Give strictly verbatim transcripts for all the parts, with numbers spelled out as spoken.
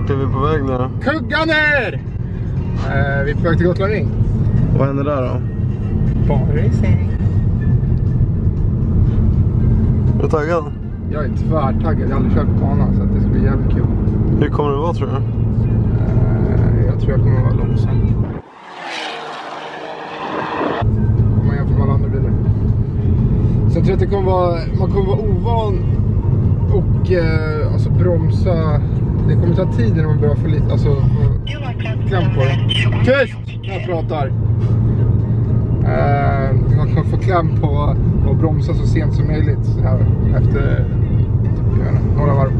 Vart är vi på väg nu? Kugganer! Eh, vi är på väg till Gotland Ring. Vad händer där då? Bara i säng. Är du taggad? Jag är tvärtaggad, jag har aldrig kört på banan så att det ska bli jävligt kul. Hur kommer det vara tror du? Eh, jag tror jag kommer vara långsam. Om man jämför med alla andra bilar. Så jag tror att det kommer vara, man kommer vara ovan och eh, alltså bromsa. Det kommer ta tid när man börjar få lite, alltså få kläm på det. Tyst! Jag pratar. Uh, man kan få kläm på och bromsa så sent som möjligt så här, efter typ, jag inte, några varv.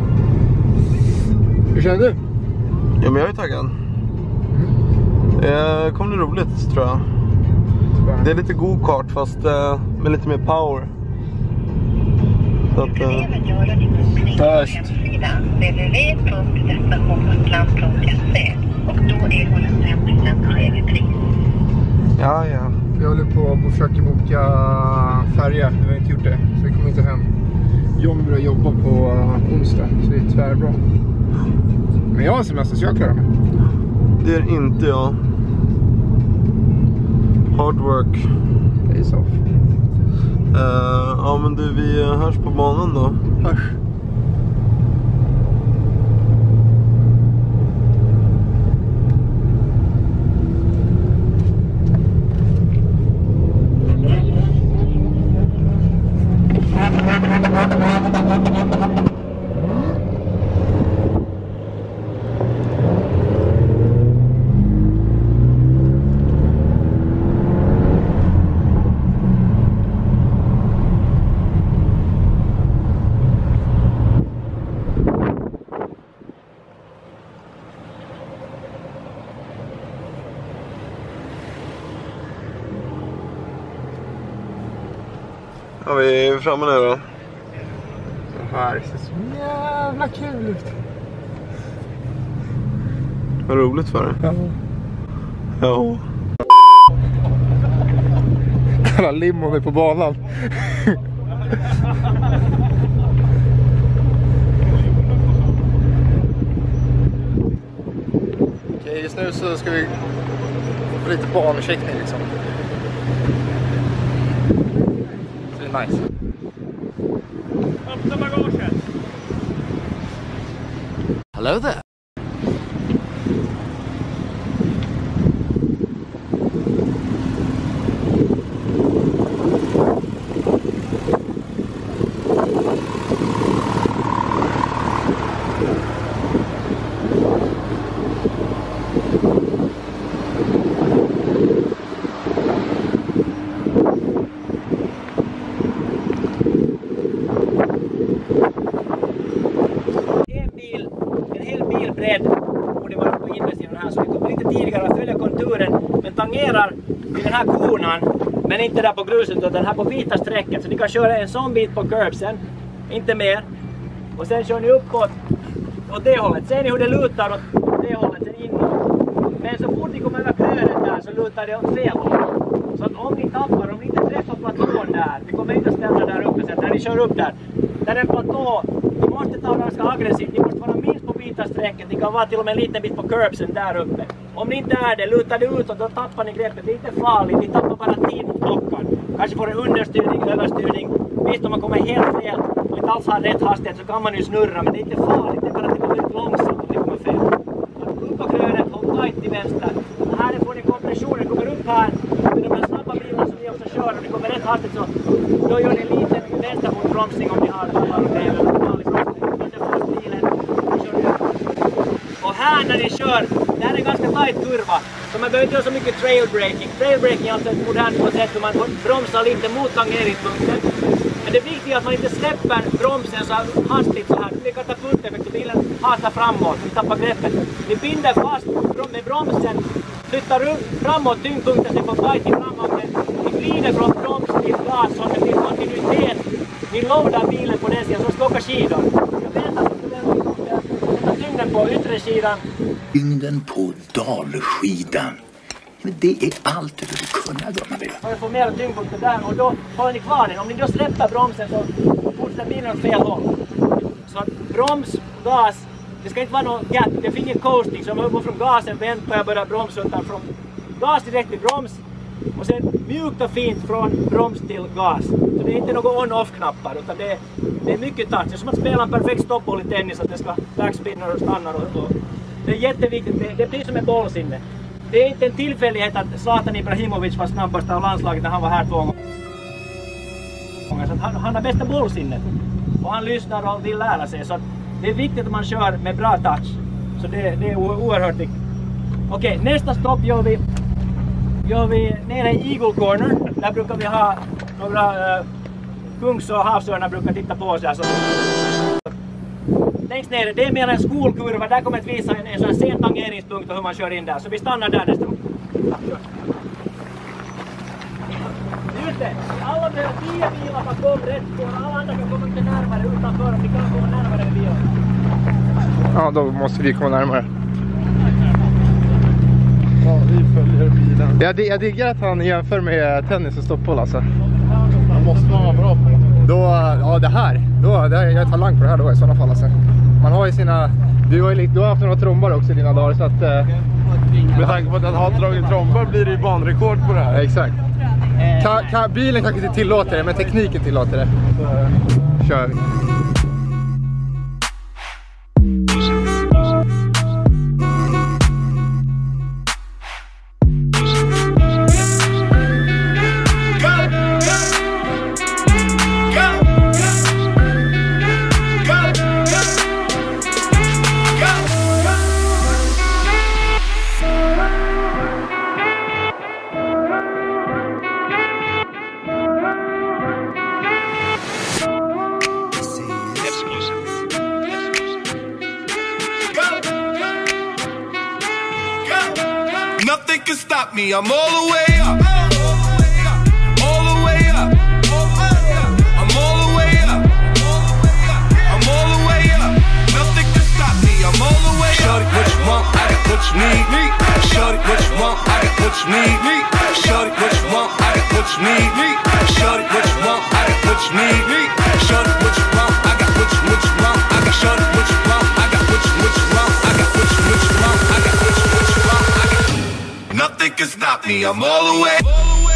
Hur känner du? Ja, men jag är taggad. Mm. Det kommer bli roligt tror jag. Det är lite go-kart fast uh, med lite mer power. Så att, uh... Först. w w w punkt destinationsgotland punkt se och då är hon fem procent högre pris. Ja, ja. Vi håller på att försöka boka färja. Vi har inte gjort det, så vi kommer inte hem. John börjar jobba på uh, onsdag, så det är tvärbra. Men jag har semester så jag klarar mig. Det är inte jag. Hard work. Days off. Uh, ja men du, vi hörs på banan då. Hörs. Ja, vi är framme nu då. Det här ser så jävla kul ut. Vad roligt för det. Ja. Ja. Alla limon är på banan. Okej, just nu så ska vi få lite bancheckning liksom. Så det är nice. Öppna bagaget. Hello there. Och det var på insidan här så vi kommer lite tidigare att följa konturen men tangerar i den här konan men inte där på gruset utan här på vita strecket så ni kan köra en sån bit på curbsen, inte mer och sen kör ni uppåt åt det hållet, ser ni hur det lutar åt det hållet sen inåt men så fort ni kommer över krönet där så lutar det åt fel håll så att om ni tappar, om ni inte träffar platån där vi kommer inte ställa där uppe sen när ni kör upp där där är en platå, ni måste ta ganska aggressivt, ni måste vara minst på vita strecket, ni kan vara till och med en liten bit på curbsen där uppe. Om ni inte är det, lutar det ut och då tappar ni greppet, det är inte farligt, ni tappar bara tid mot klockan. Kanske får en understyrning, överstyrning, visst om man kommer helt fel och inte alls har rätt hastighet så kan man ju snurra men det är inte farligt, det är bara att det kommer lite långsamt om det kommer fel. Så upp på krönet, håll tight till vänster. Här får ni kompressionen, kommer upp här med de här snabba bilarna som ni också kör och ni kommer rätt hastigt så då gör ni lite vänster mot bromsning om ni har det. Och här när ni kör, det här är ganska tight kurva så man behöver inte göra så mycket trailbraking. Trailbraking är alltså ett modernt koncept hur man bromsar lite mot tangeringspunkten. Men det är viktigt att man inte släpper bromsen så hastigt så här. Det blir katapulteffekt och bilen hastar framåt, ni tappar greppet. Ni binder fast med bromsen, flyttar upp framåt tyngdpunkten så får tight i framåt. Ni glider från broms till gas så det blir kontinuitet. Ni loadar bilen på den sidan som ska åka skidor. Jag vet att tyngden på yttre sidan. Tyngden på dalskidan. Men det är allt du vill kunna då man vill. Jag får mer tyngdpunkter där och då håller ni kvar den. Om ni då släpper bromsen så fortsätter bilen åt fel håll. Så att broms, gas, det ska inte vara någon gap, det finns ingen coasting. Så om jag går från gasen, väntar jag börjar bromsa, utan från gas direkt till broms. Och sen mjukt och fint från broms till gas. Så det är inte några on-off-knappar, utan det är, det är mycket touch. Det är som att spela en perfekt stoppboll i tennis, att det ska backspinna och stanna. Och, och. Det är jätteviktigt, det, det är precis som en bollsinne. Det är inte en tillfällighet att Zlatan Ibrahimovic var snabbast av landslaget när han var här två gånger. Så att han, han har bästa bollsinnet. Och han lyssnar och vill lära sig. Så att det är viktigt att man kör med bra touch. Så det, det är oerhört viktigt. Okej, nästa stopp gör vi, gör vi nere i Eagle Corner. Där brukar vi ha några uh, kungs- och havsörnar brukar titta på oss. Här, så. Längst nere, det är mer en skolkurva. Där kommer att visa en, en sån här sen tangeringspunkt och hur man kör in där. Så vi stannar där nästa gång. Just det, alla behöver tio bilar för att komma rätt på. Alla andra kan komma lite närmare utanför om vi kan komma närmare med bilen. Ja, då måste vi komma närmare. Ja, vi följer bilen. Jag, jag diggar att han jämför med tennis och stoppboll alltså. Det måste man vara bra på. Då, ja det här, då, det här, jag är talang på det här då i sådana fall alltså. Man har ju sina, du har ju du har haft några trombar också i dina dagar så att... Eh, med tanke på att han har dragit trombar blir det ju banrekord på det här. Exakt. Ka, ka, bilen kanske inte tillåter det, men tekniken tillåter det. Så, kör vi. Nothing can stop me, I'm all the way up. All the way up. I'm all the way up. I'm all the way up. Nothing can stop me, I'm all the way up. Shorty, what you want? I got what you need. Shorty, what you want? I got what you need. Shorty, what you want? I got what you need. Shorty, what you want? I got what you need. Shorty, what you want? I got what you what you want. I got shorty, what you want? I got what you what you want. I got what you what you want. I got what you what you want. I got nothing can stop me, I'm all the way.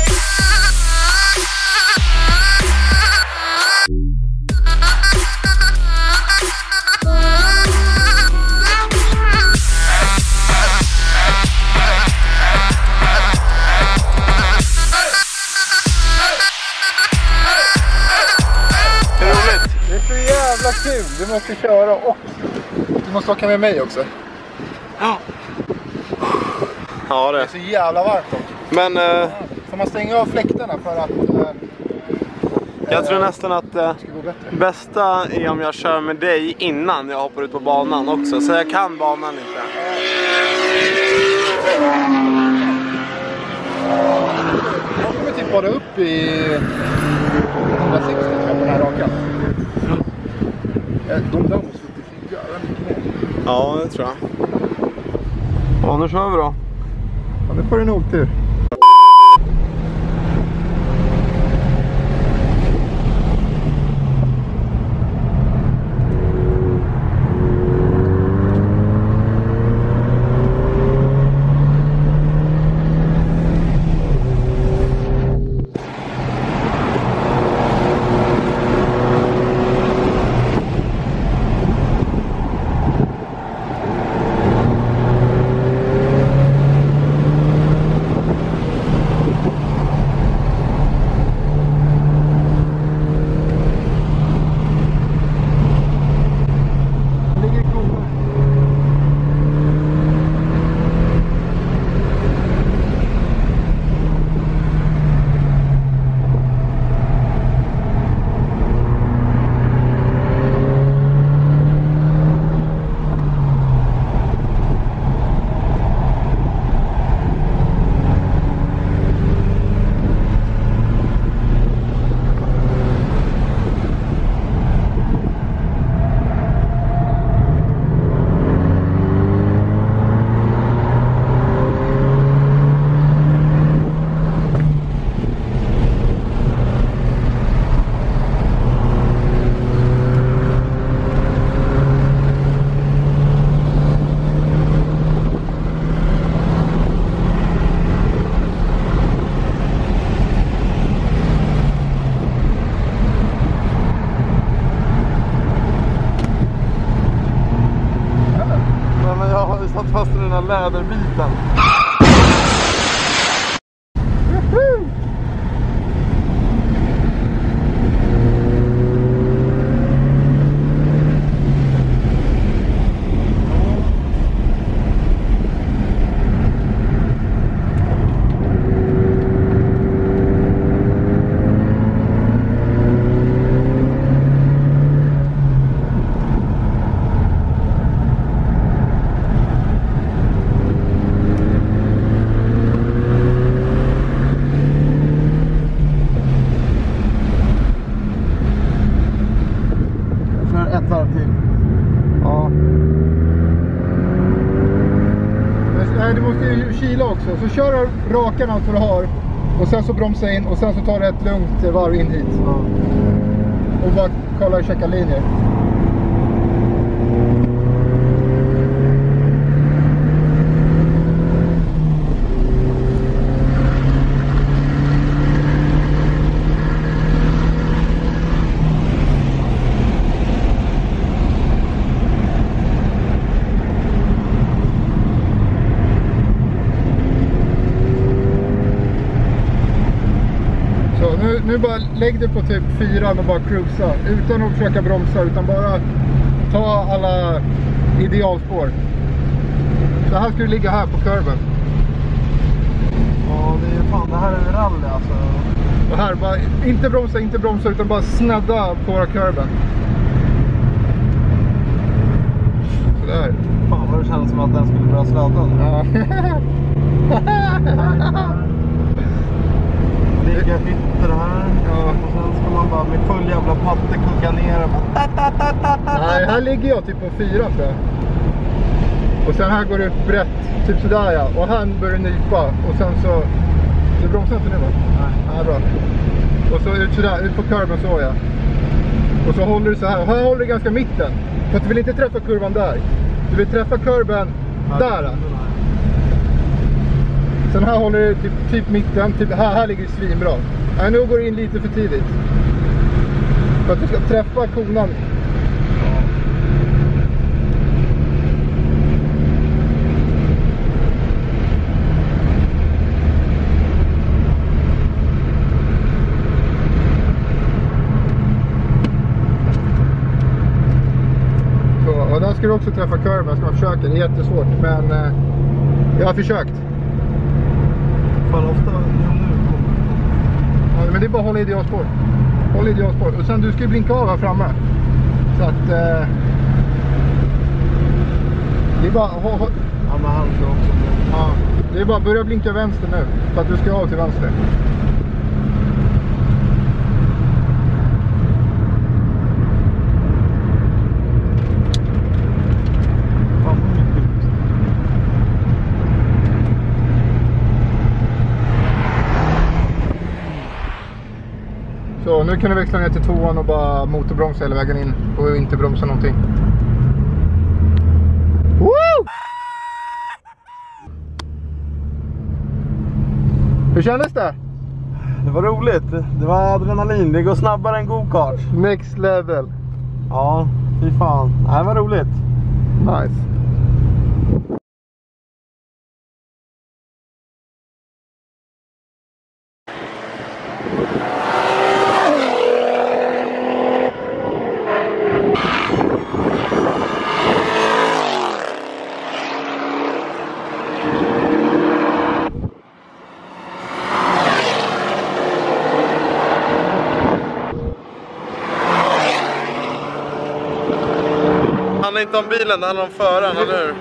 Det är så jävla kul, du måste köra och du måste åka med mig också. Ja. Ja det. Det är så jävla varmt också. Men eh, får man stänga av fläktarna för att eh, jag tror nästan att eh, det ska gå bättre. bästa är om jag kör med dig innan jag hoppar ut på banan också. Så jag kan banan lite. Jag kommer typ bara upp i hundrasextio på den här rakan. De där måste inte göra mycket mer. Ja, det tror jag. Ja, nu kör vi då. Ja, nu får du en otur. läderbiten. Ett varv till. Ja. Nej, du måste ju kila också. Så kör du rakan allt vad du har. Och sen så bromsa in. Och sen så tar du ett lugnt varv in hit. Ja. Och bara kolla och checka linjer. Nu, nu bara lägg dig på typ fyra och bara cruisa. Utan att försöka bromsa, utan bara ta alla idealspår. Så här ska du ligga här på kurven. Ja, det är fan, det här är rally alltså. Och här, bara inte bromsa, inte bromsa, utan bara snadda på våra kurven. Sådär. Fan vad det känns som att den skulle börja sladda. Ja. Ligga hytter här. Ja. Och sen ska man bara med full jävla patte kucka ner och bara ta, ta, ta, ta, ta. Nej, här ligger jag typ på fyra tror jag. Och sen här går det upp brett, typ sådär ja. Och här börjar det nypa. Och sen så... Du bromsar inte nu va? Nej. Ja, bra. Och så ut sådär, ut på kurvan så ja. Och så håller du så här. Och här håller du ganska mitten. För att du vill inte träffa kurvan där. Du vill träffa kurvan där. Ja. Sen här håller du typ, typ mitten. Typ, här, här ligger det svinbra. Nej, nu går du in lite för tidigt. För att du ska träffa konan. Så, och där ska du också träffa kurvan. Ska man försöka. Det är jättesvårt. Men eh, jag har försökt. Fan ofta Ja, men det är bara att hålla idealspår. Håll idealspår. Och sen du ska ju blinka av här framme. Så att... Eh, det är bara... Ho, ho, ja, men han ska också. ja, det är bara att börja blinka vänster nu. Så att du ska av till vänster. Så nu kan du växla ner till tvåan och bara motorbromsa hela vägen in och inte bromsa någonting. Woo! Hur kändes det? Det var roligt. Det var adrenalin. Det går snabbare än go-kart. Next level. Ja, fy fan. Det var roligt. Nice. Det handlar inte om bilen, det handlar om föraren, eller hur?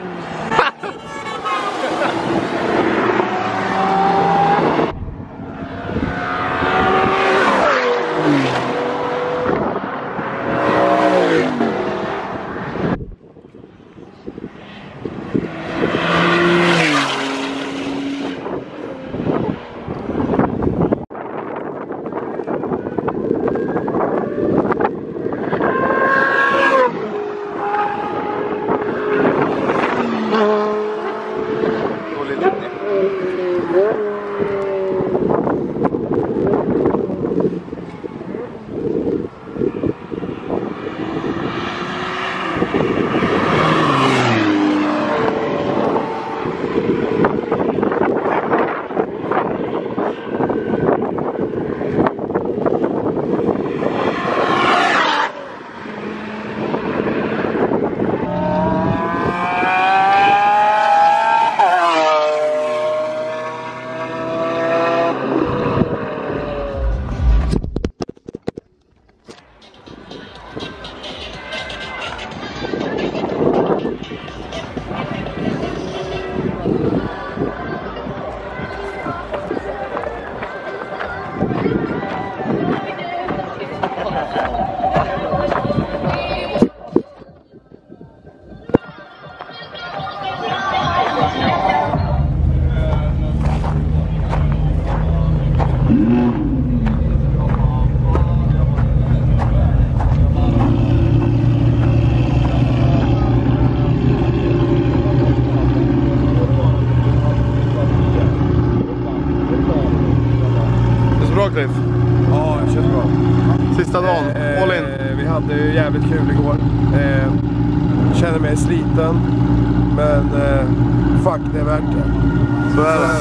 Ja, det känns bra. Sista dagen, Eh, all in. Vi hade ju jävligt kul igår. Eh, känner mig sliten. Men eh, fuck, det är värt det. Så är det.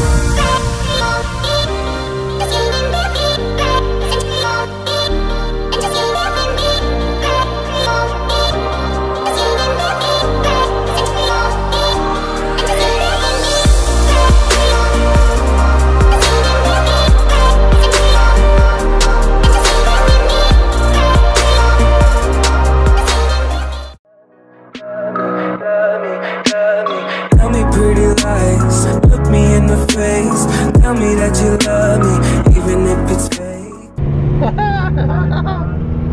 Tell me pretty lies, look me in the face. Tell me that you love me, even if it's fake.